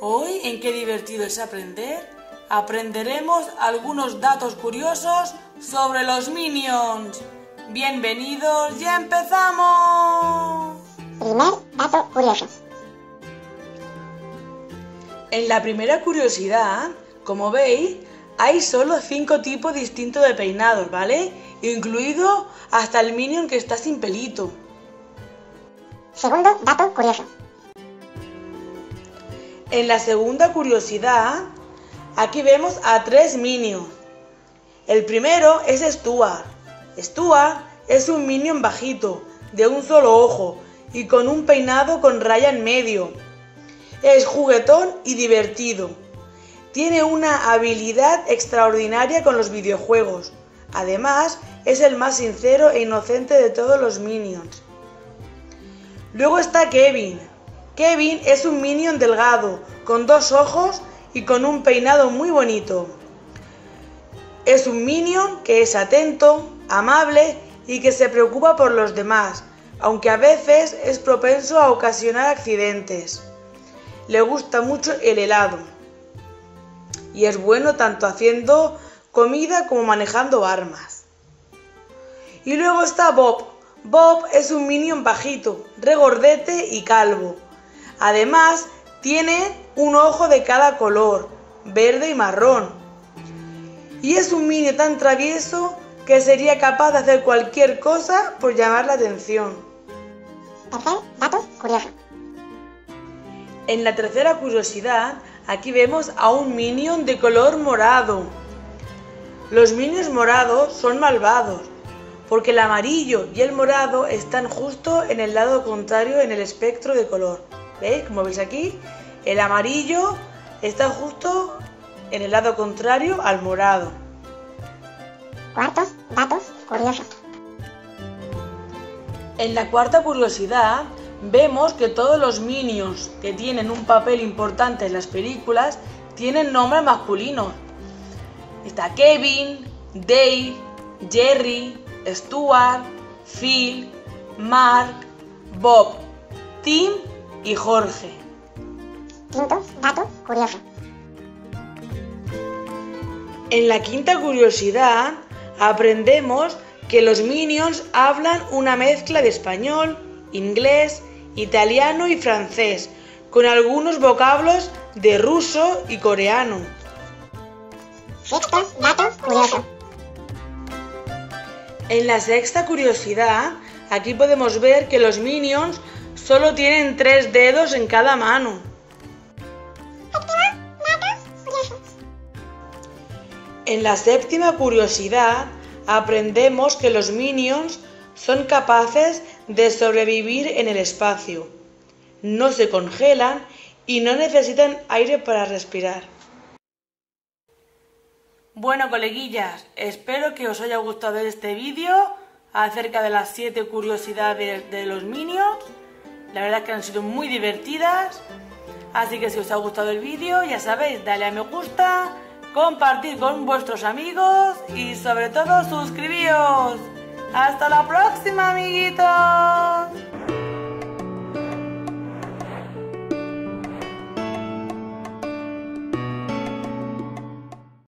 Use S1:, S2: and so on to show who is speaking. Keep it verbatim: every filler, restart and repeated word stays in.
S1: Hoy, en Qué divertido es aprender, aprenderemos algunos datos curiosos sobre los Minions. ¡Bienvenidos! ¡Ya empezamos!
S2: Primer dato curioso.
S1: En la primera curiosidad, como veis, hay solo cinco tipos distintos de peinados, ¿vale? Incluido hasta el Minion que está sin pelito.
S2: Segundo dato curioso.
S1: En la segunda curiosidad, aquí vemos a tres Minions. El primero es Stuart. Stuart es un Minion bajito, de un solo ojo y con un peinado con raya en medio. Es juguetón y divertido. Tiene una habilidad extraordinaria con los videojuegos. Además, es el más sincero e inocente de todos los Minions. Luego está Kevin. Kevin es un Minion delgado, con dos ojos y con un peinado muy bonito. Es un Minion que es atento, amable y que se preocupa por los demás, aunque a veces es propenso a ocasionar accidentes. Le gusta mucho el helado y es bueno tanto haciendo comida como manejando armas. Y luego está Bob. Bob es un Minion bajito, regordete y calvo. Además, tiene un ojo de cada color, verde y marrón. Y es un Minion tan travieso que sería capaz de hacer cualquier cosa por llamar la atención.
S2: Tercer dato curioso.
S1: En la tercera curiosidad, aquí vemos a un Minion de color morado. Los Minions morados son malvados, porque el amarillo y el morado están justo en el lado contrario en el espectro de color. ¿Veis? Como veis aquí, el amarillo está justo en el lado contrario al morado.
S2: Cuartos datos curiosos.
S1: En la cuarta curiosidad, vemos que todos los Minions que tienen un papel importante en las películas tienen nombres masculinos. Está Kevin, Dave, Jerry, Stuart, Phil, Mark, Bob, Tim y Jorge.
S2: Quinto dato curioso.
S1: En la quinta curiosidad aprendemos que los Minions hablan una mezcla de español, inglés, italiano y francés, con algunos vocablos de ruso y coreano.
S2: Sexto dato curioso.
S1: En la sexta curiosidad, aquí podemos ver que los Minions solo tienen tres dedos en cada mano. En la séptima curiosidad, aprendemos que los Minions son capaces de sobrevivir en el espacio. No se congelan y no necesitan aire para respirar. Bueno, coleguillas, espero que os haya gustado este vídeo acerca de las siete curiosidades de los Minions. La verdad es que han sido muy divertidas. Así que si os ha gustado el vídeo, ya sabéis, dale a me gusta, compartir con vuestros amigos y sobre todo suscribíos. ¡Hasta la próxima, amiguitos!